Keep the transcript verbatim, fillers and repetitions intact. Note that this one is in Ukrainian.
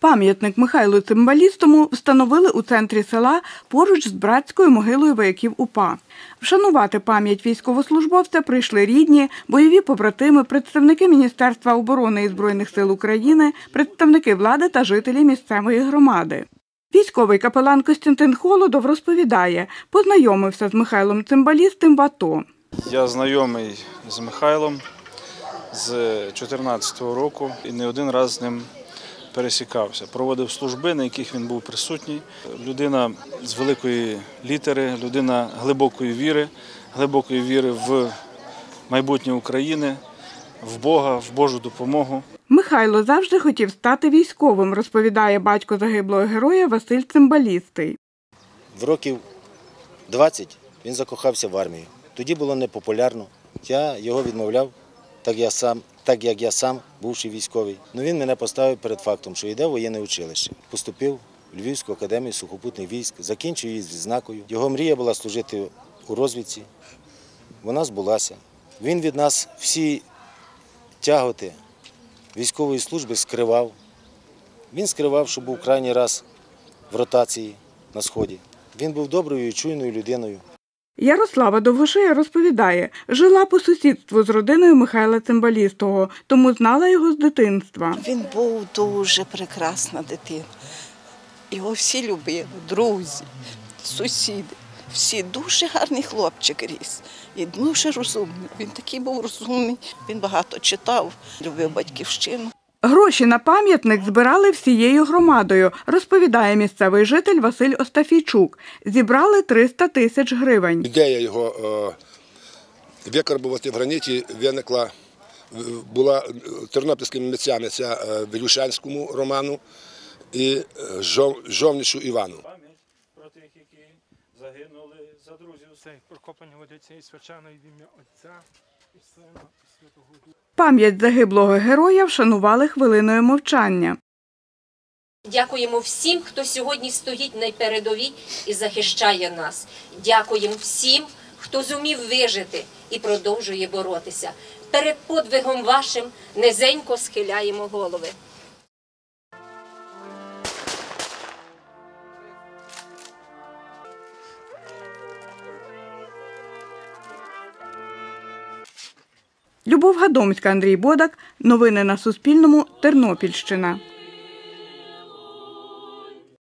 Пам'ятник Михайлу Цимбалістому встановили у центрі села поруч з братською могилою вояків УПА. Вшанувати пам'ять військовослужбовця прийшли рідні, бойові побратими, представники Міністерства оборони і Збройних сил України, представники влади та жителі місцевої громади. Військовий капелан Костянтин Холодов розповідає, познайомився з Михайлом Цимбалістим в АТО. Я знайомий з Михайлом з дві тисячі чотирнадцятого року і не один раз з ним пересікався. Проводив служби, на яких він був присутній. Людина з великої літери, людина глибокої віри, глибокої віри в майбутнє України, в Бога, в Божу допомогу. Михайло завжди хотів стати військовим, розповідає батько загиблого героя Василь Цимбалістий. В років двадцять він закохався в армію. Тоді було непопулярно. Я його відмовляв, так, я сам, так як я сам, бувший військовий. Но він мене поставив перед фактом, що йде в воєнне училище. Поступив в Львівську академію сухопутних військ, закінчив її з відзнакою. Його мрія була служити у розвідці. Вона збулася. Він від нас всі тяготи військової служби скривав. Він скривав, що був крайній раз в ротації на Сході. Він був доброю і чуйною людиною. Ярослава Довгошия розповідає, жила по сусідству з родиною Михайла Цимбалістого, тому знала його з дитинства. Він був дуже прекрасна дитина. Його всі любили, друзі, сусіди. Всі дуже гарний хлопчик ріс і дуже розумний. Він такий був розумний, він багато читав, любив батьківщину. Гроші на пам'ятник збирали всією громадою, розповідає місцевий житель Василь Остафійчук. Зібрали триста тисяч гривень. Ідея його е, викарбувати в граніті виникла, була тернопільськими митцями, це е, Велюшанському Роману і Жов, Жовнішу Івану. Про тих, які загинули за друзів. Це прокопання водиться і свячено в ім'я Отця і Сина і Святого Духа. Пам'ять загиблого героя вшанували хвилиною мовчання. Дякуємо всім, хто сьогодні стоїть на передовій і захищає нас. Дякуємо всім, хто зумів вижити і продовжує боротися. Перед подвигом вашим низенько схиляємо голови. Любов Гадомська, Андрій Бодак. Новини на Суспільному. Тернопільщина.